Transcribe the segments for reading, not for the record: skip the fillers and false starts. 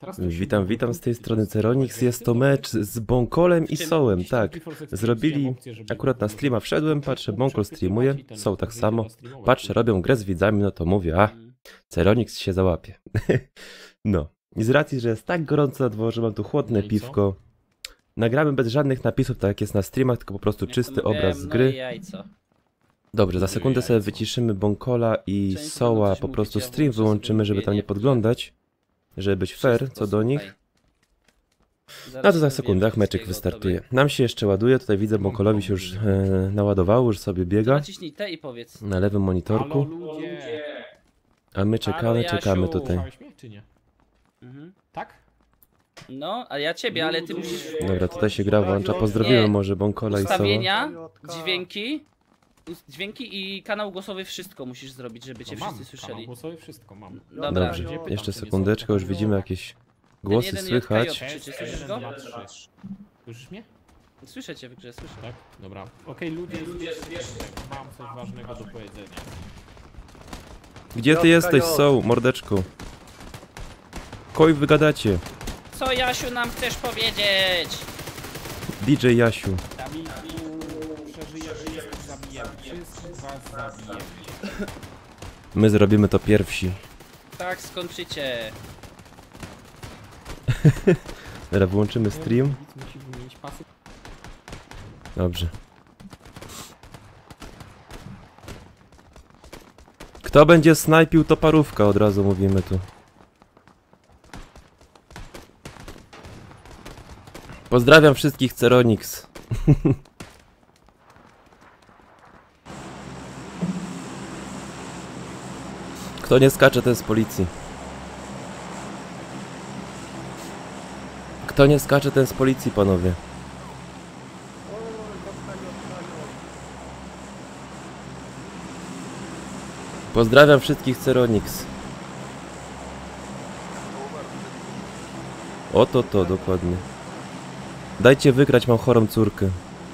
Witam z tej strony Ceronix. Jest to mecz z Bonkolem i Sołem, tak. Zrobili, akurat na streama wszedłem, patrzę, Bonkol streamuje, Soł tak samo. Patrzę, robią grę z widzami, no to mówię, Ceronix się załapie. No, i z racji, że jest tak gorąco na dworze, mam tu chłodne piwko. Nagramy bez żadnych napisów, tak jak jest na streamach, tylko po prostu czysty obraz z gry. Dobrze, za sekundę sobie wyciszymy Bonkola i Soła, po prostu stream wyłączymy, żeby tam nie podglądać. Żeby być fair co do nich. No to za sekundach meczek wystartuje. Nam się jeszcze ładuje, tutaj widzę, Bonkolowi się już naładowało, już sobie biega. Naciśnij T i powiedz. Na lewym monitorku. A my czekamy tutaj. Tak? No, a ja ciebie, ale ty musisz... Dobra, tutaj się gra włącza. Pozdrowimy może Bonkola i Soła. Ustawienia, dźwięki i kanał głosowy, wszystko musisz zrobić, żeby cię wszyscy słyszeli. Kanał głosowy wszystko mam. Dobra. Dobrze, jeszcze sekundeczkę, już widzimy jakieś głosy słychać. Słyszysz go? Słyszysz mnie? Słyszę cię w grze, słyszę. Tak? Dobra. Okej, ludzie, mam coś ważnego do powiedzenia. Gdzie ty jesteś, Soł, mordeczku? Koj wygadacie. Co, Jasiu, nam chcesz powiedzieć? DJ Jasiu. Przeżyjesz, wszystkich zabijemy. Wszystkich was zabijemy. My zrobimy to pierwsi. Tak, skończycie. Dobra, wyłączymy stream. Musi wymienić pasy. Dobrze. Kto będzie snajpił, to parówka, od razu mówimy tu. Pozdrawiam wszystkich, Ceronix. Kto nie skacze, ten z policji. Kto nie skacze, ten z policji, panowie. Pozdrawiam wszystkich, Ceronix. Oto to, dokładnie. Dajcie wygrać, mam chorą córkę.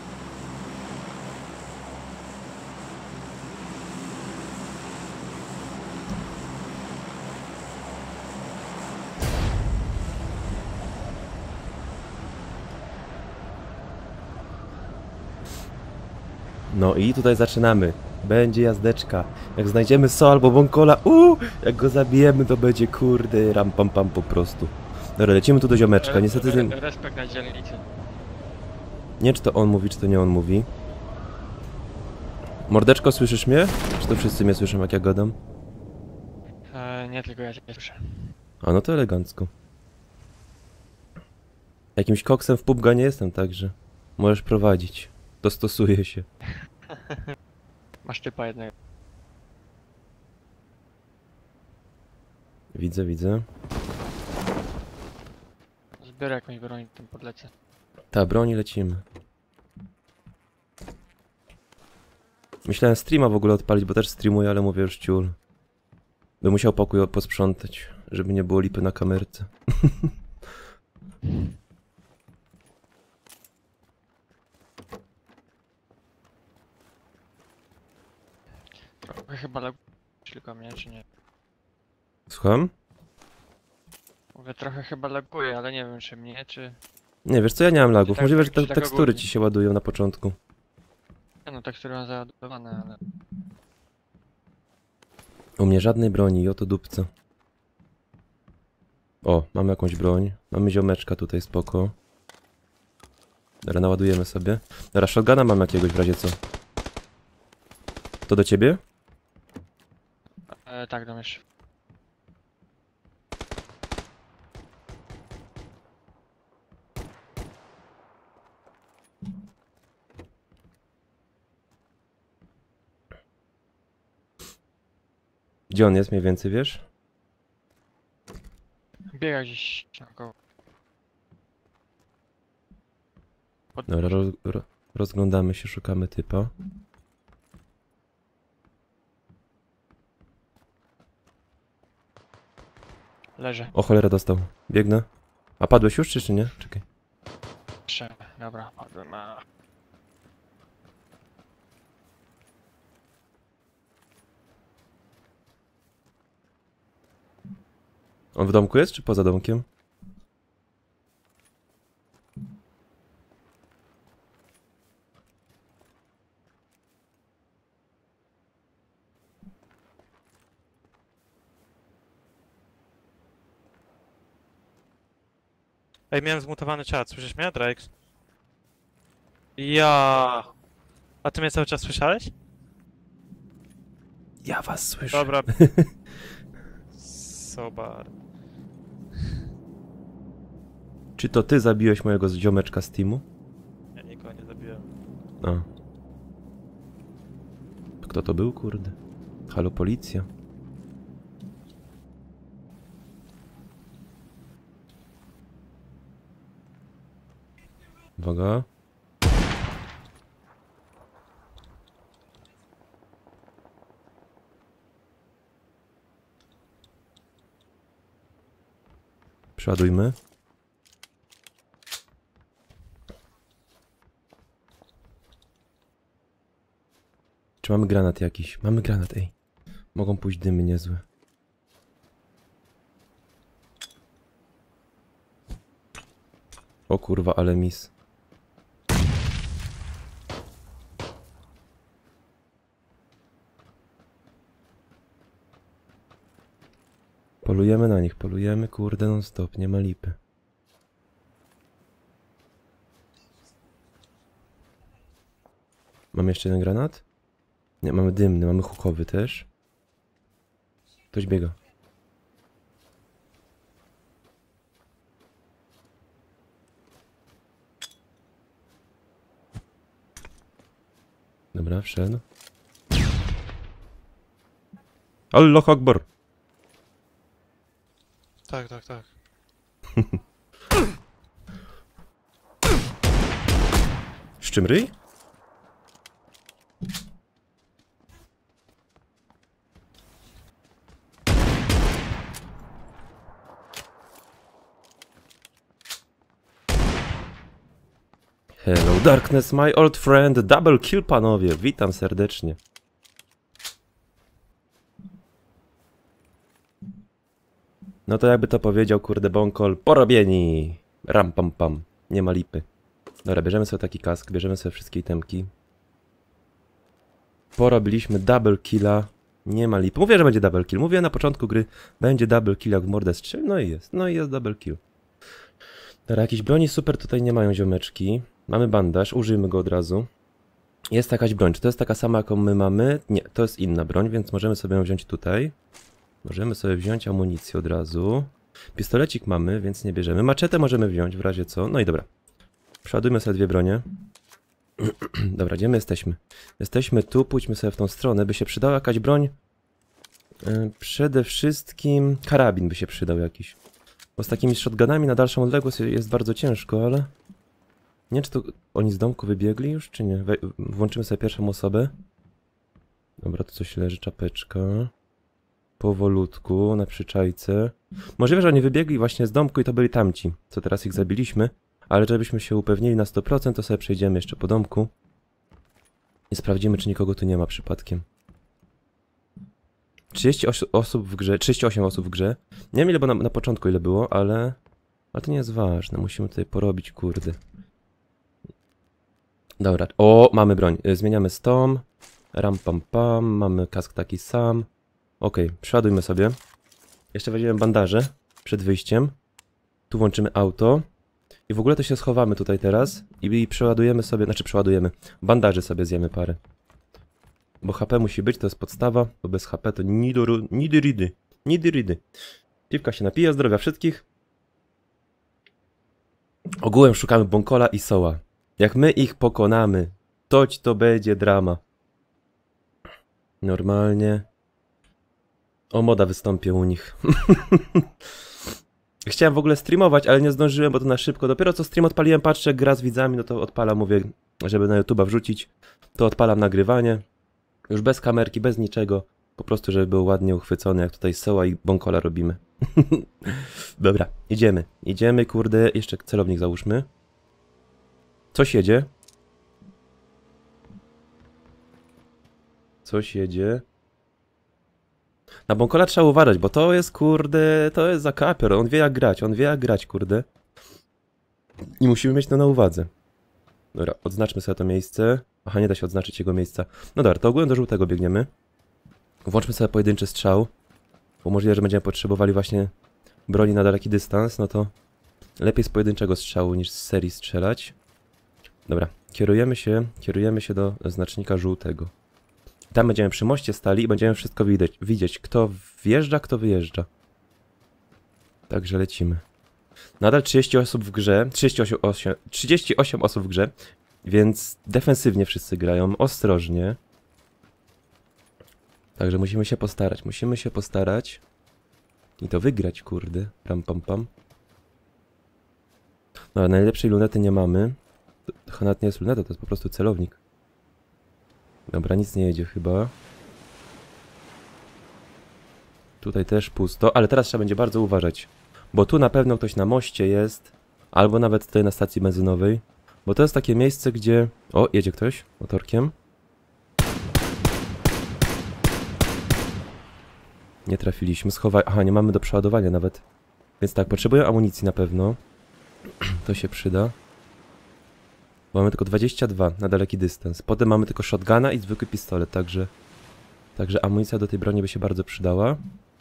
No i tutaj zaczynamy. Będzie jazdeczka. Jak znajdziemy So albo Bonkola, jak go zabijemy, to będzie kurde ram pam pam po prostu. Dobra, lecimy tu do ziomeczka. Niestety ten... Respekt na dzielnicy. Nie, czy to on mówi, czy to nie on mówi. Mordeczko, słyszysz mnie? Czy to wszyscy mnie słyszą, jak ja gadam? Nie, tylko ja cię nie słyszę. A no to elegancko. Jakimś koksem w pubga nie jestem, także możesz prowadzić. Dostosuję się. Masz typa jednego. Widzę. Zbiorę jakąś broń, tym podlecę. Ta, broni lecimy. Myślałem streama w ogóle odpalić, bo też streamuję, ale mówię już ciul. Bym musiał pokój posprzątać, żeby nie było lipy na kamerce. Trochę chyba laguje, tylko mnie, czy nie? Słucham? Mówię, trochę chyba laguje, ale nie wiem, czy mnie, czy... Nie, wiesz co, ja nie mam lagów. Tak, Możliwe, że tak, tak tekstury ogólnie. ci się ładują na początku. No, tekstury mam załadowane, ale... U mnie żadnej broni, i oto dupce. O, mamy jakąś broń. Mamy ziomeczka tutaj, spoko. Dobra, naładujemy sobie. Dobra, shotguna mam jakiegoś w razie co. To do ciebie? Tak, dam jeszcze. Gdzie on jest mniej więcej, wiesz? Biega gdzieś naokoło. Dobra, rozglądamy się, szukamy typa. Leżę. O cholera, dostał. Biegnę. A padłeś już, czy nie? Czekaj. Jeszcze. Dobra, padłem. On w domku jest, czy poza domkiem? Ej, miałem zmutowany czat, słyszysz mnie, Drax? Ja. A ty mnie cały czas słyszałeś? Ja was słyszę. Dobra. Sobar. Czy to ty zabiłeś mojego ziomeczka z teamu? Ja nikogo nie zabiłem. A. Kto to był, kurde? Halo, policja. Uwaga. Przeładujmy. Czy mamy granat jakiś? Mamy granat, ej. Mogą pójść dymy niezłe. O kurwa, ale mis. Polujemy na nich, polujemy, kurde, non stop, nie ma lipy. Mamy jeszcze jeden granat? Nie, mamy dymny, mamy hukowy też. Ktoś biega. Dobra, wszedł. Allah Akbar! Tak, tak, tak. Z czym ryj? Hello darkness, my old friend, double kill panowie, witam serdecznie. No to jakby to powiedział, kurde bonkol, porobieni! Ram pam pam, nie ma lipy. Dobra, bierzemy sobie taki kask, bierzemy sobie wszystkie itemki. Porobiliśmy double killa, nie ma lipy. Mówię, że będzie double kill, mówię na początku gry, będzie double kill jak w mordę strzeli, no i jest double kill. Dobra, jakiejś broni super tutaj nie mają ziomeczki. Mamy bandaż, użyjmy go od razu. Jest jakaś broń, czy to jest taka sama jaką my mamy? Nie, to jest inna broń, więc możemy sobie ją wziąć tutaj. Możemy sobie wziąć amunicję od razu. Pistolecik mamy, więc nie bierzemy. Maczetę możemy wziąć w razie co. No i dobra. Przeładujmy sobie dwie bronie. Dobra, gdzie my jesteśmy? Jesteśmy tu, pójdźmy sobie w tą stronę. By się przydała jakaś broń. Przede wszystkim karabin by się przydał jakiś. Bo z takimi shotgunami na dalszą odległość jest bardzo ciężko, ale... Nie wiem, czy to oni z domku wybiegli już, czy nie? Włączymy sobie pierwszą osobę. Dobra, tu coś leży, czapeczka. Powolutku, na przyczajce. Możliwe, że oni wybiegli właśnie z domku i to byli tamci, co teraz ich zabiliśmy. Ale żebyśmy się upewnili na 100%, to sobie przejdziemy jeszcze po domku. I sprawdzimy, czy nikogo tu nie ma przypadkiem. 38 osób w grze, 38 osób w grze. Nie wiem ile, bo na początku ile było, ale to nie jest ważne. Musimy tutaj porobić, kurde. Dobra, o, mamy broń. Zmieniamy z tą. Ram pam pam, mamy kask taki sam. Okej, przeładujmy sobie. Jeszcze weźmiemy bandaże przed wyjściem. Tu włączymy auto. I w ogóle to się schowamy tutaj teraz. I przeładujemy sobie, znaczy przeładujemy. Bandaży sobie zjemy parę. Bo HP musi być, to jest podstawa. Bo bez HP to nidy ridy. Piwka się napija, zdrowia wszystkich. Ogółem szukamy Bonkola i Soła. Jak my ich pokonamy, toć to będzie drama. Normalnie. O, moda wystąpię u nich. Chciałem w ogóle streamować, ale nie zdążyłem, bo to na szybko. Dopiero co stream odpaliłem, patrzę, gra z widzami, no to odpalam, mówię, żeby na YouTube'a wrzucić. To odpalam nagrywanie. Już bez kamerki, bez niczego. Po prostu, żeby był ładnie uchwycony, jak tutaj Soła i Bonkola robimy. Dobra, idziemy. Idziemy, kurde, jeszcze celownik załóżmy. Coś jedzie. Coś jedzie. Na Bonkola trzeba uważać, bo to jest, kurde, to jest zakapior. On wie jak grać, kurde. I musimy mieć to na uwadze. Dobra, odznaczmy sobie to miejsce. Aha, nie da się odznaczyć jego miejsca. No dobra, to ogółem do żółtego biegniemy. Włączmy sobie pojedynczy strzał. Bo możliwe, że będziemy potrzebowali właśnie broni na daleki dystans, no to Lepiej z pojedynczego strzału niż z serii strzelać. Dobra, kierujemy się do znacznika żółtego. Tam będziemy przy moście stali i będziemy wszystko widzieć, kto wjeżdża, kto wyjeżdża. Także lecimy. Nadal 30 osób w grze, 38 osób w grze, więc defensywnie wszyscy grają, ostrożnie. Także musimy się postarać. I to wygrać, kurde. Pam, pam, pam. No, ale najlepszej lunety nie mamy. To nawet nie jest luneta, to jest po prostu celownik. Dobra, nic nie jedzie chyba. Tutaj też pusto, ale teraz trzeba będzie bardzo uważać. Bo tu na pewno ktoś na moście jest. Albo nawet tutaj na stacji benzynowej. Bo to jest takie miejsce, gdzie... O, jedzie ktoś motorkiem. Nie trafiliśmy. Aha, nie mamy do przeładowania nawet. Więc tak, potrzebuję amunicji na pewno. To się przyda. Bo mamy tylko 22 na daleki dystans. Potem mamy tylko shotguna i zwykły pistolet, także amunicja do tej broni by się bardzo przydała.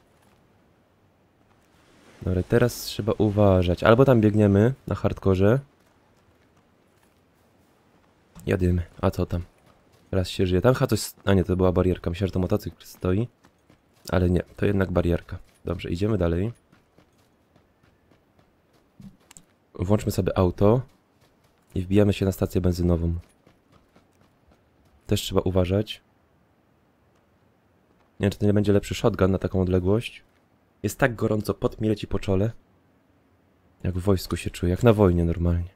Dobra, teraz trzeba uważać. Albo tam biegniemy na hardkorze. Jadymy. A co tam? Teraz się żyje. Tam chyba coś... A nie, to była barierka. Myślałem, że to motocykl stoi. Ale nie, to jednak barierka. Dobrze, idziemy dalej. Włączmy sobie auto. I wbijamy się na stację benzynową. Też trzeba uważać. Nie wiem, czy to nie będzie lepszy shotgun na taką odległość. Jest tak gorąco, pot mi leci po czole. Jak w wojsku się czuję, jak na wojnie normalnie.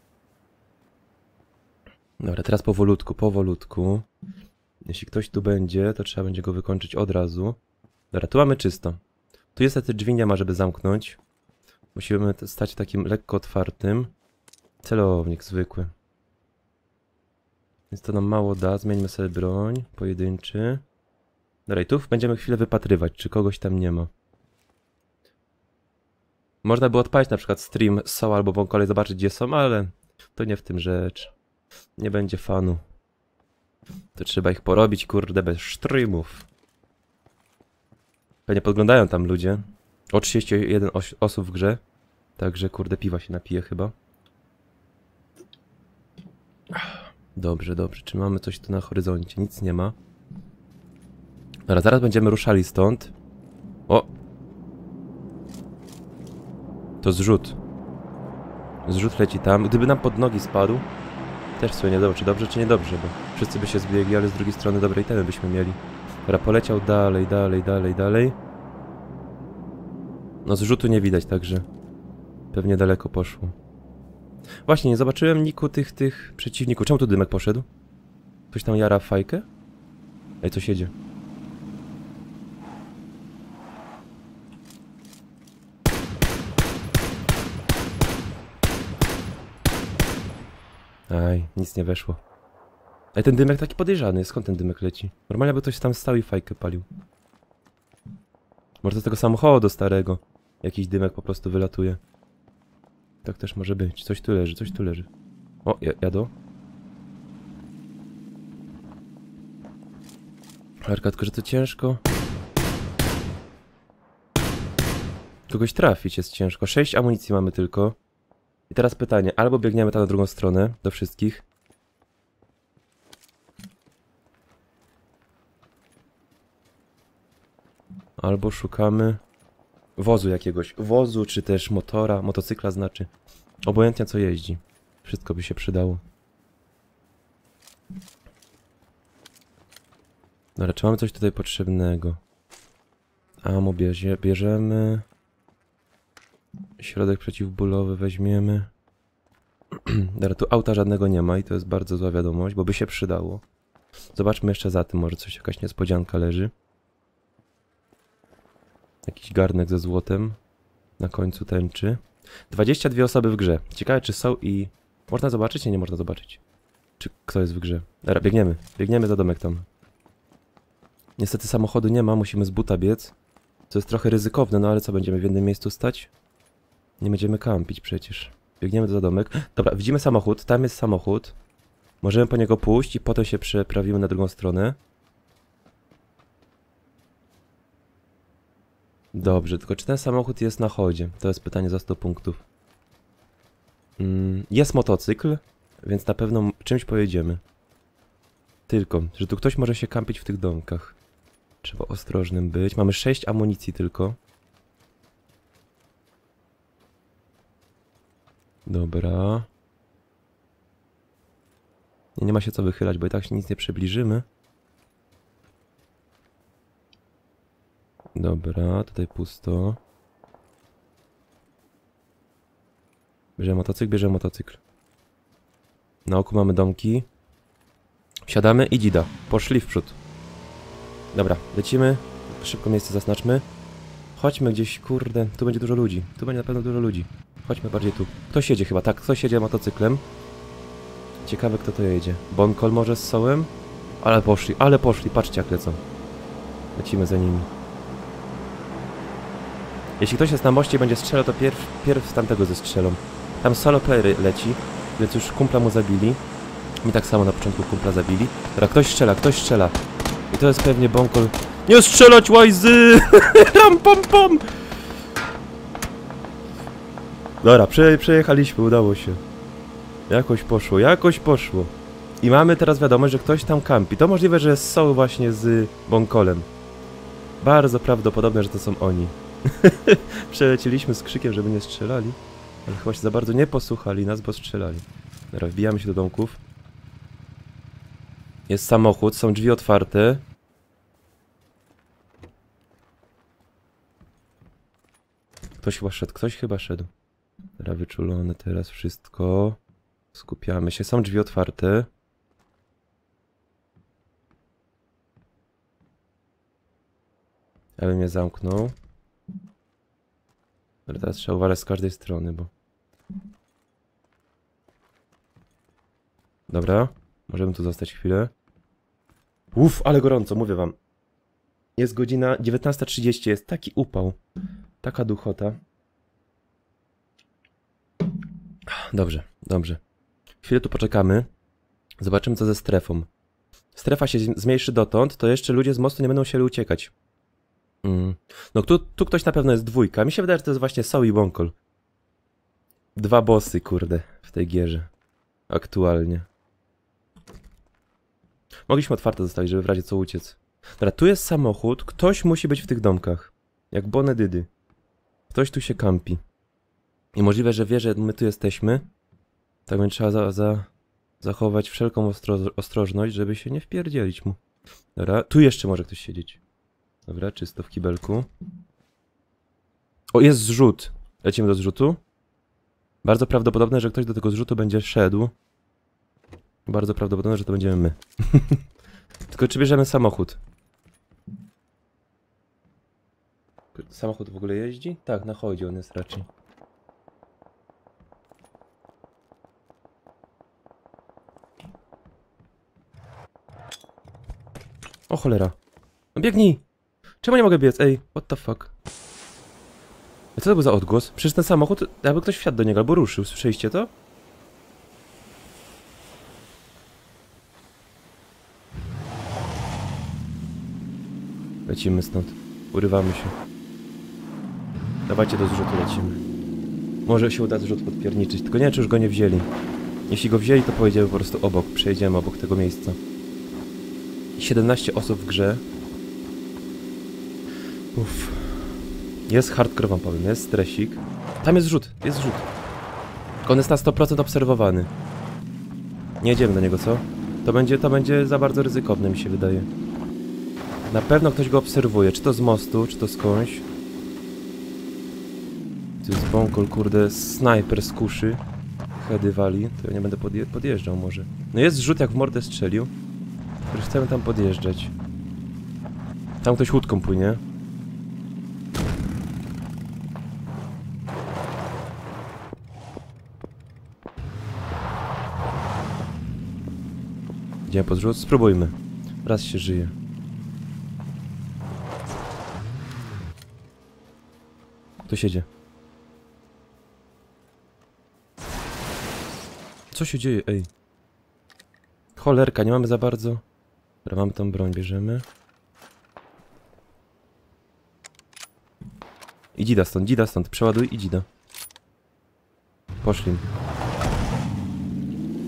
Dobra, teraz powolutku. Jeśli ktoś tu będzie, to trzeba będzie go wykończyć od razu. Dobra, tu mamy czysto. Tu niestety drzwi nie ma, żeby zamknąć. Musimy stać takim lekko otwartym. Celownik zwykły. Więc to nam mało da. Zmieńmy sobie broń. Pojedynczy. Dobra, i tu będziemy chwilę wypatrywać, czy kogoś tam nie ma. Można by odpalić na przykład stream z Soul albo Bonkole i zobaczyć, gdzie są, ale to nie w tym rzecz. Nie będzie fanu. To trzeba ich porobić, kurde, bez streamów. Pewnie podglądają tam ludzie. O 31 osób w grze. Także, kurde, piwa się napije chyba. Dobrze. Czy mamy coś tu na horyzoncie? Nic nie ma. Dobra, zaraz będziemy ruszali stąd. O! To zrzut. Zrzut leci tam. Gdyby nam pod nogi spadł, też sobie nie dobrze, czy dobrze, czy niedobrze, bo wszyscy by się zbiegli, ale z drugiej strony dobrej temy byśmy mieli. Dobra, poleciał dalej. No zrzutu nie widać, także pewnie daleko poszło. Właśnie, nie zobaczyłem niku tych przeciwników. Czemu tu dymek poszedł? Ktoś tam jara fajkę? Ej, coś jedzie. Aj, nic nie weszło. Ej, ten dymek taki podejrzany. Skąd ten dymek leci? Normalnie by ktoś tam stał i fajkę palił. Może z tego samochodu starego jakiś dymek po prostu wylatuje. Tak też może być. Coś tu leży. O, jadą. Arka, tylko że to ciężko. Kogoś trafić jest ciężko. 6 amunicji mamy tylko. I teraz pytanie, albo biegniemy tam na drugą stronę, do wszystkich. Albo szukamy wozu jakiegoś. Wozu, czy też motora, motocykla znaczy. Obojętnie co jeździ. Wszystko by się przydało. Dobra, czy mamy coś tutaj potrzebnego? Amo bierzemy. Środek przeciwbólowy weźmiemy. Dobra, tu auta żadnego nie ma i to jest bardzo zła wiadomość, bo by się przydało. Zobaczmy jeszcze za tym, może jakaś niespodzianka leży. Jakiś garnek ze złotem na końcu tęczy. 22 osoby w grze. Ciekawe, czy są i... Można zobaczyć? Nie można zobaczyć. Czy kto jest w grze? Dobra, biegniemy za domek tam. Niestety samochodu nie ma, musimy z buta biec. Co jest trochę ryzykowne, no ale co, będziemy w jednym miejscu stać? Nie będziemy kampić przecież. Biegniemy za domek. Dobra, widzimy samochód, tam jest samochód. Możemy po niego pójść i potem się przeprawimy na drugą stronę. Dobrze, tylko czy ten samochód jest na chodzie? To jest pytanie za 100 punktów. Jest motocykl, więc na pewno czymś pojedziemy. Tylko, że tu ktoś może się kampić w tych domkach. Trzeba ostrożnym być. Mamy 6 amunicji tylko. Dobra. Nie ma się co wychylać, bo i tak się nic nie przybliżymy. Dobra, tutaj pusto. Bierzemy motocykl, bierzemy motocykl. Na oku mamy domki. Wsiadamy i dzida. Poszli w przód. Dobra, lecimy. Szybko miejsce zaznaczmy. Chodźmy gdzieś, kurde. Tu będzie dużo ludzi. Tu będzie na pewno dużo ludzi. Chodźmy bardziej tu. Ktoś jedzie chyba, tak. Ktoś jedzie motocyklem. Ciekawe, kto to jedzie. Bonkol może z sołem? Ale poszli. Patrzcie, jak lecą. Lecimy za nimi. Jeśli ktoś jest na moście i będzie strzelał, to pierw z tamtego zestrzelą. Tam solo player leci, więc już kumpla mu zabili. Mi tak samo na początku kumpla zabili. Dobra, ktoś strzela. I to jest pewnie Bonkol. Nie strzelać, łajzy! Ram, pom, pom! Dobra, przejechaliśmy, udało się. Jakoś poszło. I mamy teraz wiadomość, że ktoś tam kampi. To możliwe, że są właśnie z Bonkolem. Bardzo prawdopodobne, że to są oni. Przelecieliśmy z krzykiem, żeby nie strzelali. Ale chyba się za bardzo nie posłuchali nas, bo strzelali. Dobra, wbijamy się do domków. Jest samochód, są drzwi otwarte. Ktoś chyba szedł. Dobra, wyczulone teraz wszystko. Skupiamy się, są drzwi otwarte. Ja bym je zamknął. Ale teraz trzeba uważać z każdej strony, bo... Dobra, możemy tu zostać chwilę. Uff, ale gorąco, mówię wam. Jest godzina 19:30, jest taki upał. Taka duchota. Dobrze, dobrze. Chwilę tu poczekamy. Zobaczymy, co ze strefą. Strefa się zmniejszy dotąd, to jeszcze ludzie z mostu nie będą chcieli uciekać. No tu ktoś na pewno jest dwójka. Mi się wydaje, że to jest właśnie Soul i Bonkol. 2 bossy, kurde, w tej gierze. Aktualnie. Mogliśmy otwarte zostawić, żeby w razie co uciec. Dobra, tu jest samochód. Ktoś musi być w tych domkach. Jak Bonedydy. Ktoś tu się kampi. I możliwe, że wie, że my tu jesteśmy. Tak więc trzeba zachować wszelką ostrożność, żeby się nie wpierdzielić mu. Dobra, tu jeszcze może ktoś siedzieć. Dobra, czysto w kibelku. O, jest zrzut. Lecimy do zrzutu. Bardzo prawdopodobne, że ktoś do tego zrzutu będzie szedł. Bardzo prawdopodobne, że to będziemy my. Tylko czy bierzemy samochód? Samochód w ogóle jeździ? Tak, na chodzie on jest raczej. O cholera. No biegnij! Czemu nie mogę biec? Ej, what the fuck? A co to był za odgłos? Przecież ten samochód, jakby ktoś wsiadł do niego albo ruszył. Słyszeliście to? Lecimy stąd. Urywamy się. Dawajcie do zrzutu, lecimy. Może się uda zrzut podpierniczyć, tylko nie wiem, czy już go nie wzięli. Jeśli go wzięli, to pojedziemy po prostu obok. Przejedziemy obok tego miejsca. 17 osób w grze. Uff. Jest hardcore, wam powiem, jest stresik. Tam jest zrzut, jest zrzut. On jest na 100% obserwowany. Nie jedziemy do niego, co? To będzie za bardzo ryzykowne, mi się wydaje. Na pewno ktoś go obserwuje, czy to z mostu, czy to skądś. To jest Bonkol, kurde, snajper z kuszy. Hedy wali, to ja nie będę podjeżdżał może. No jest zrzut, jak w mordę strzelił. Już chcemy tam podjeżdżać. Tam ktoś łódką płynie. Idziemy pod zrzut? Spróbujmy. Raz się żyje. Kto siedzie? Co się dzieje? Ej. Cholerka, nie mamy za bardzo. Dobra, mamy tą broń, bierzemy. I dzida stąd, przeładuj i dzida. Poszli.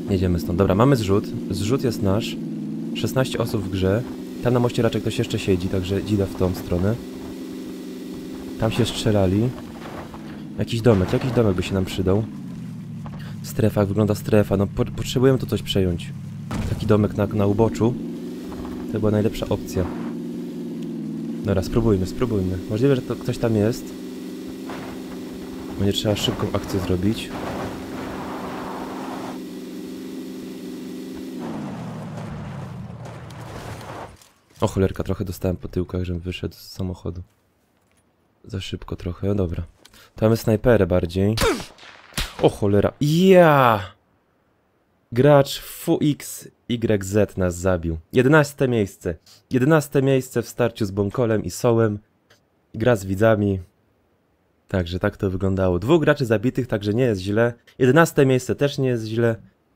Jedziemy stąd. Dobra, mamy zrzut. Zrzut jest nasz. 16 osób w grze. Tam na moście raczej ktoś jeszcze siedzi, także dzida w tą stronę. Tam się strzelali. Jakiś domek by się nam przydał. Strefa, jak wygląda strefa, no potrzebujemy tu coś przejąć. Taki domek na uboczu. To była najlepsza opcja. Dobra, spróbujmy. Możliwe, że to ktoś tam jest. Będzie trzeba szybką akcję zrobić. O cholerka, trochę dostałem po tyłkach, żebym wyszedł z samochodu. Za szybko trochę, no dobra. To mamy snajperę bardziej. O cholera, ja! Gracz FUXYZ nas zabił. 11 miejsce. 11 miejsce w starciu z Bonkolem i Sołem. Gra z widzami. Także tak to wyglądało. 2 graczy zabitych, także nie jest źle. 11 miejsce też nie jest źle.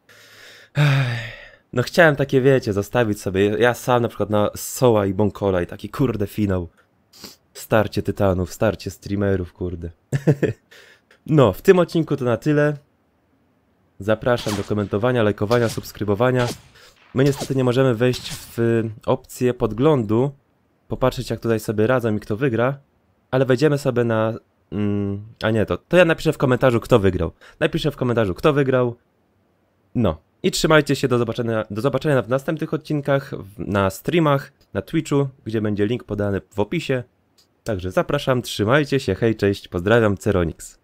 No chciałem takie, wiecie, zostawić sobie. Ja sam na przykład na Soła i Bonkola i taki kurde finał. Starcie tytanów, starcie streamerów, kurde. No, w tym odcinku to na tyle. Zapraszam do komentowania, lajkowania, subskrybowania. My niestety nie możemy wejść w opcję podglądu, popatrzeć jak tutaj sobie radzą i kto wygra, ale wejdziemy sobie na... a nie, to ja napiszę w komentarzu kto wygrał. Napiszę w komentarzu kto wygrał. No. I trzymajcie się, do zobaczenia w następnych odcinkach, na streamach, na Twitchu, gdzie będzie link podany w opisie. Także zapraszam, trzymajcie się, hej, cześć, pozdrawiam, Ceronix.